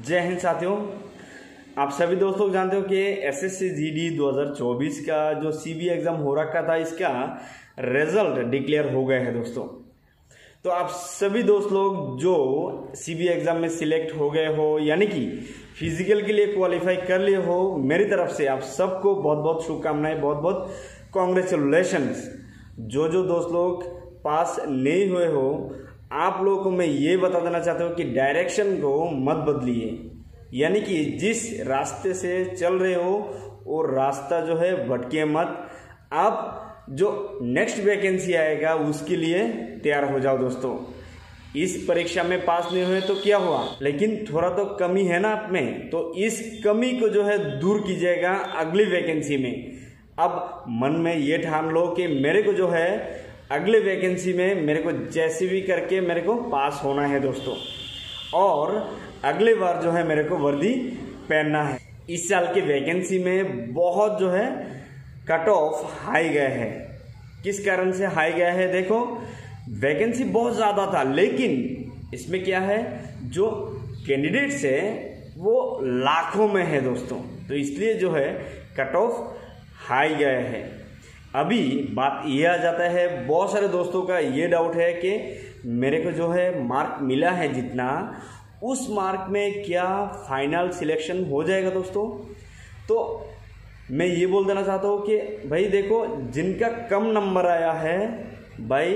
जय हिंद साथियों। आप सभी दोस्तों जानते हो कि एसएससी जीडी 2024 का जो सीबी एग्ज़ाम हो रखा था, इसका रिजल्ट डिक्लेयर हो गए हैं दोस्तों। तो आप सभी दोस्त लोग जो सीबी एग्ज़ाम में सिलेक्ट हो गए हो, यानी कि फिजिकल के लिए क्वालिफाई कर लिए हो, मेरी तरफ से आप सबको बहुत बहुत शुभकामनाएं, बहुत बहुत कॉन्ग्रेचुलेशंस। जो दोस्त लोग पास नहीं हुए हो, आप लोगों को मैं ये बता देना चाहता हूँ कि डायरेक्शन को मत बदलिए, यानी कि जिस रास्ते से चल रहे हो वो रास्ता जो है भटके मत। आप जो नेक्स्ट वैकेंसी आएगा उसके लिए तैयार हो जाओ दोस्तों। इस परीक्षा में पास नहीं हुए तो क्या हुआ, लेकिन थोड़ा तो कमी है ना आप में, तो इस कमी को जो है दूर कीजिएगा अगली वैकेंसी में। अब मन में ये ठान लो कि मेरे को जो है अगले वैकेंसी में मेरे को जैसे भी करके मेरे को पास होना है दोस्तों, और अगले बार जो है मेरे को वर्दी पहनना है। इस साल की वैकेंसी में बहुत जो है कट ऑफ हाई गया है। किस कारण से हाई गया है? देखो, वैकेंसी बहुत ज़्यादा था, लेकिन इसमें क्या है, जो कैंडिडेट्स है वो लाखों में है दोस्तों, तो इसलिए जो है कट ऑफ हाई गया है। अभी बात ये आ जाता है, बहुत सारे दोस्तों का ये डाउट है कि मेरे को जो है मार्क मिला है जितना, उस मार्क में क्या फाइनल सिलेक्शन हो जाएगा दोस्तों? तो मैं ये बोल देना चाहता हूँ कि भाई देखो, जिनका कम नंबर आया है भाई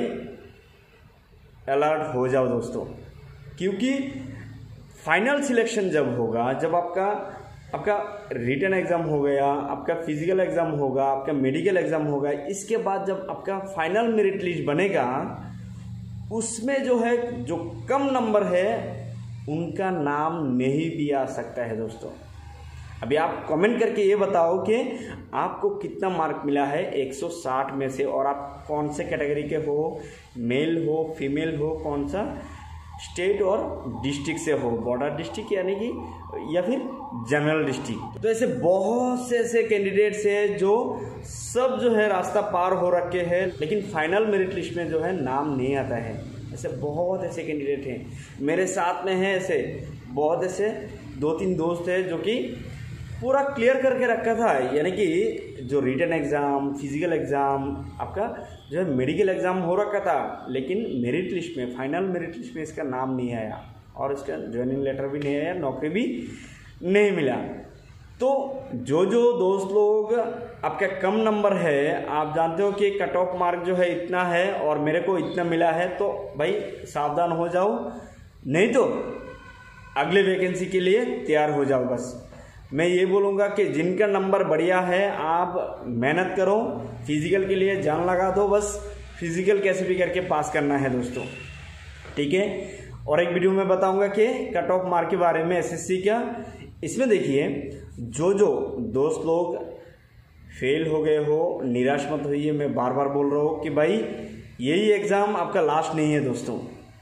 अलर्ट हो जाओ दोस्तों, क्योंकि फाइनल सिलेक्शन जब होगा, जब आपका रिटन एग्ज़ाम हो गया, आपका फिजिकल एग्ज़ाम होगा, आपका मेडिकल एग्ज़ाम होगा, इसके बाद जब आपका फाइनल मेरिट लिस्ट बनेगा, उसमें जो है जो कम नंबर है उनका नाम नहीं भी आ सकता है दोस्तों। अभी आप कमेंट करके ये बताओ कि आपको कितना मार्क मिला है 160 में से, और आप कौन से कैटेगरी के हो, मेल हो, फीमेल हो, कौन सा स्टेट और डिस्ट्रिक्ट से हो, बॉर्डर डिस्ट्रिक्ट यानी कि, या फिर जनरल डिस्ट्रिक्ट। तो ऐसे बहुत से ऐसे कैंडिडेट्स हैं जो सब जो है रास्ता पार हो रखे हैं, लेकिन फाइनल मेरिट लिस्ट में जो है नाम नहीं आता है। ऐसे बहुत ऐसे कैंडिडेट हैं, मेरे साथ में हैं ऐसे बहुत ऐसे 2-3 दोस्त हैं जो कि पूरा क्लियर करके रखा था, यानी कि जो रिटन एग्ज़ाम, फिजिकल एग्ज़ाम, आपका जो है मेडिकल एग्ज़ाम हो रखा था, लेकिन मेरिट लिस्ट में, फाइनल मेरिट लिस्ट में इसका नाम नहीं आया और इसका ज्वाइनिंग लेटर भी नहीं आया, नौकरी भी नहीं मिला। तो जो दोस्त लोग आपका कम नंबर है, आप जानते हो कि कट ऑफ मार्क जो है इतना है और मेरे को इतना मिला है, तो भाई सावधान हो जाओ, नहीं तो अगले वैकेंसी के लिए तैयार हो जाओ। बस मैं ये बोलूँगा कि जिनका नंबर बढ़िया है आप मेहनत करो, फिजिकल के लिए जान लगा दो, बस फिजिकल कैसे भी करके पास करना है दोस्तों, ठीक है। और एक वीडियो में बताऊंगा कि कट ऑफ मार्क के बारे में एसएससी का। इसमें देखिए, जो दोस्त लोग फेल हो गए हो, निराश मत होइए। मैं बार बार बोल रहा हूँ कि भाई यही एग्ज़ाम आपका लास्ट नहीं है दोस्तों,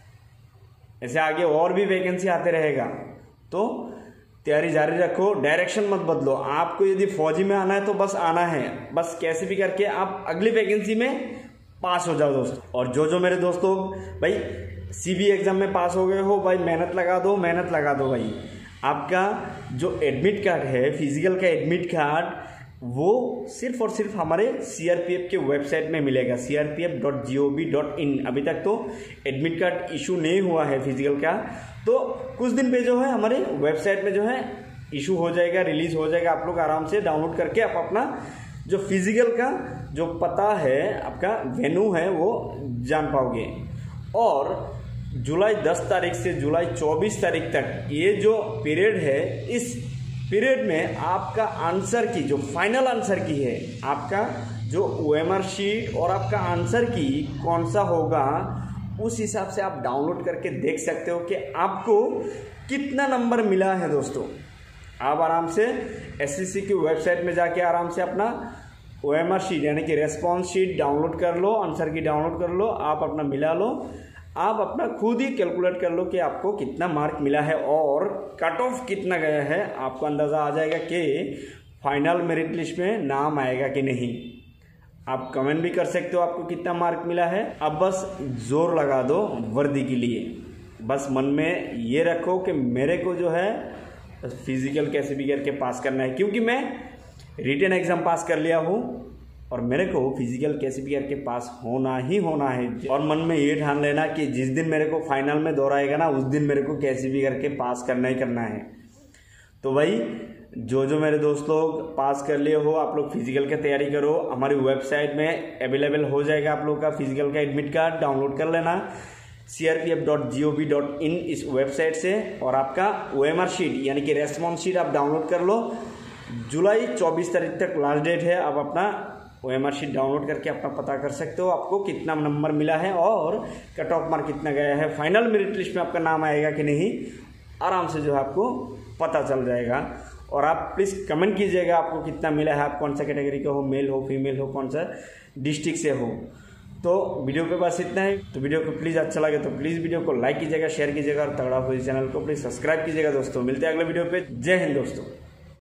ऐसे आगे और भी वैकेंसी आते रहेगा, तो तैयारी जारी रखो, डायरेक्शन मत बदलो। आपको यदि फौजी में आना है तो बस आना है, बस कैसे भी करके आप अगली वैकेंसी में पास हो जाओ दोस्तों। और जो मेरे दोस्तों भाई सीबी एग्ज़ाम में पास हो गए हो, भाई मेहनत लगा दो भाई। आपका जो एडमिट कार्ड है, फिजिकल का एडमिट कार्ड, वो सिर्फ और सिर्फ हमारे सीआरपीएफ के वेबसाइट में मिलेगा, crpf.gov.in। अभी तक तो एडमिट कार्ड इशू नहीं हुआ है फिजिकल का, तो कुछ दिन पे जो है हमारे वेबसाइट में जो है इशू हो जाएगा, रिलीज हो जाएगा। आप लोग आराम से डाउनलोड करके आप अपना जो फिजिकल का जो पता है, आपका वेन्यू है, वो जान पाओगे। और जुलाई 10 तारीख से जुलाई 24 तारीख तक ये जो पीरियड है, इस पीरियड में आपका आंसर की जो फाइनल आंसर की है, आपका जो ओएमआर शीट और आपका आंसर की कौन सा होगा, उस हिसाब से आप डाउनलोड करके देख सकते हो कि आपको कितना नंबर मिला है दोस्तों। आप आराम से एसएससी की वेबसाइट में जाके आराम से अपना ओएमआर शीट यानी कि रेस्पॉन्स शीट डाउनलोड कर लो, आंसर की डाउनलोड कर लो, आप अपना मिला लो, आप अपना खुद ही कैलकुलेट कर लो कि आपको कितना मार्क मिला है और कट ऑफ कितना गया है। आपको अंदाज़ा आ जाएगा कि फाइनल मेरिट लिस्ट में नाम आएगा कि नहीं। आप कमेंट भी कर सकते हो आपको कितना मार्क मिला है। अब बस जोर लगा दो वर्दी के लिए, बस मन में ये रखो कि मेरे को जो है फिजिकल कैसे भी करके पास करना है, क्योंकि मैं रिटन एग्ज़ाम पास कर लिया हूँ और मेरे को फिजिकल कैसे भी करके पास होना ही होना है। और मन में ये ठान लेना कि जिस दिन मेरे को फाइनल में दौर आएगा ना, उस दिन मेरे को कैसे भी करके पास करना ही करना है। तो भाई जो मेरे दोस्त लोग पास कर लिए हो, आप लोग फिजिकल की तैयारी करो। हमारी वेबसाइट में अवेलेबल हो जाएगा आप लोग का फिजिकल का एडमिट कार्ड, डाउनलोड कर लेना crpf.gov.in इस वेबसाइट से। और आपका OMR शीट यानी कि रेस्पॉन्स शीट आप डाउनलोड कर लो। जुलाई 24 तारीख तक लास्ट डेट है। आप अपना OMR शीट डाउनलोड करके अपना पता कर सकते हो आपको कितना नंबर मिला है और कट ऑफ मार्क कितना गया है। फाइनल मेरिट लिस्ट में आपका नाम आएगा कि नहीं, आराम से जो है आपको पता चल जाएगा। और आप प्लीज़ कमेंट कीजिएगा आपको कितना मिला है, आप कौन सा कैटेगरी के हो, मेल हो फीमेल हो, कौन सा डिस्ट्रिक्ट से हो। तो वीडियो पे बस इतना है। तो वीडियो को प्लीज़ अच्छा लगे तो प्लीज़ वीडियो को लाइक कीजिएगा, शेयर कीजिएगा और तगड़ा हुई चैनल को प्लीज़ सब्सक्राइब कीजिएगा दोस्तों। मिलते हैं अगले वीडियो पे। जय हिंद दोस्तों।